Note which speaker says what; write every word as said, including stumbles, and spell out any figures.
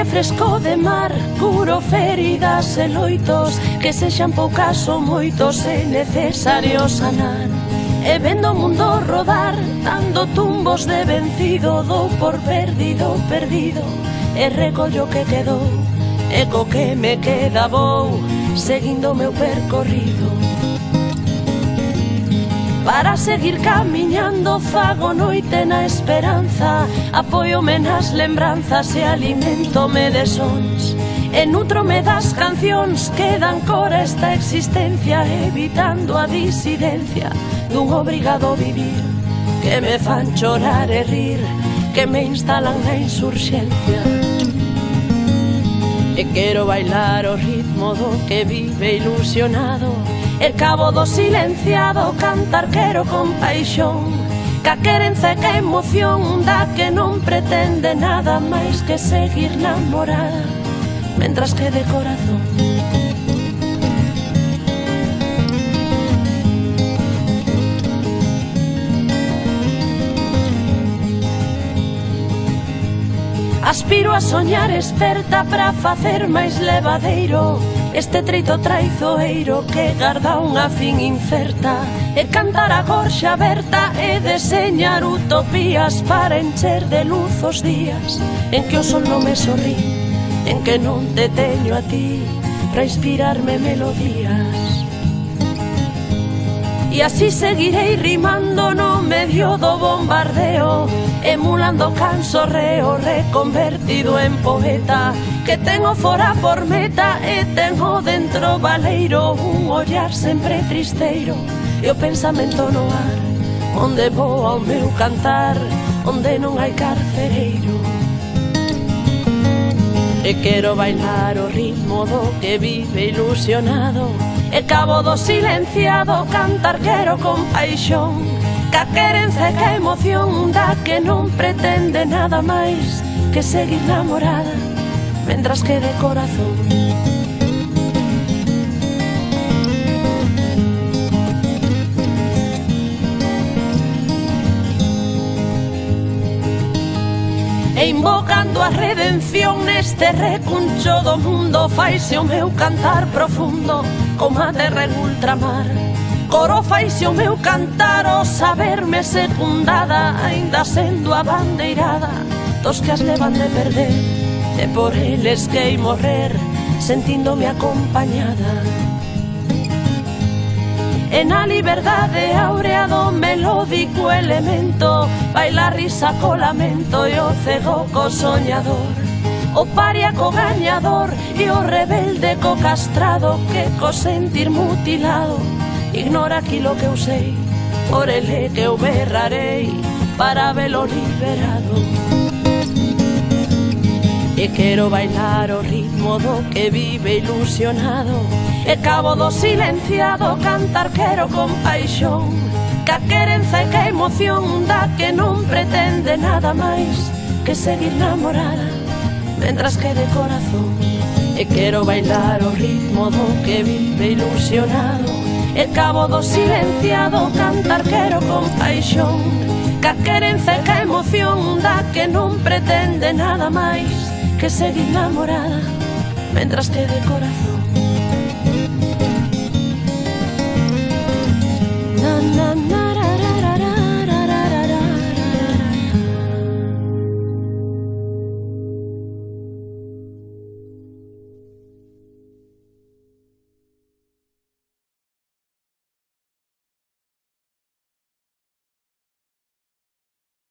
Speaker 1: aire fresco de mar, curo feridas e loitos, que sexan poucas ou moitos é necesario sanar. E vendo o mundo rodar, dando tumbos de vencido, dou por perdido, perdido, e recollo que quedou, e co que me queda vou, seguindo o meu percorrido. Para seguir camiñando fago noite na esperanza, apóiome nas lembranzas e alimentome de sons, e nutrome das cancións que dan cor a esta existencia, evitando a disidencia dun obrigado vivir, que me fan chorar e rir, que me instalan na insurxencia. E quero bailar o ritmo do que vive ilusionado, e cabo do silenciado cantar quero con paixón, ca querenza e ca emoción da que non pretende nada máis que seguir namorada, mentras que de corazón. Aspiro a soñar esperta para facer máis levadeiro este treito traizoeiro que garda unha fin incerta, e cantar a gorxa aberta e deseñar utopías para encher de luz os días en que o sol non me sorrí, en que non te teño a ti para inspirarme melodías. E así seguirei rimando no medio do bombardeo, emulando canso reo reconvertido en poeta, que tengo fora por meta e tengo dentro baleiro un ollar sempre tristeiro e o pensamento no ar, onde voa o meu cantar, onde non hai carcereiro. E quero bailar o ritmo do que vive ilusionado, e cabo do silenciado cantar quero con paixón, ca querenza e ca emoción da que non pretende nada máis que seguir namorada, mentras que de corazón. E invocando a redención neste recuncho do mundo, faise o meu cantar profundo como a terra en ultramar. Coro faise o meu cantar o saberme secundada, aínda sendo a bandeirada dos que as levan de perder, e por eles que morrer sentíndome acompañada. E na liberdade áurea do melódico elemento baila a risa co lamento e o cego co soñador, o paria co gañador e o rebelde co castrado, que co sentir mutilado ignora aquilo que eu sei, por ele que eu berrarei para velo liberado. E quero bailar o ritmo do que vive ilusionado, e cabo do silenciado cantar quero con paixón, ca querenza e ca emoción da que non pretende nada máis que seguir namorada, mentras que de corazón. E quero bailar o ritmo do que vive ilusionado, e cabo do silenciado cantar quero con paixón, ca querenza e ca emoción da que non pretende nada máis que seguir namorada, mentras que de corazón.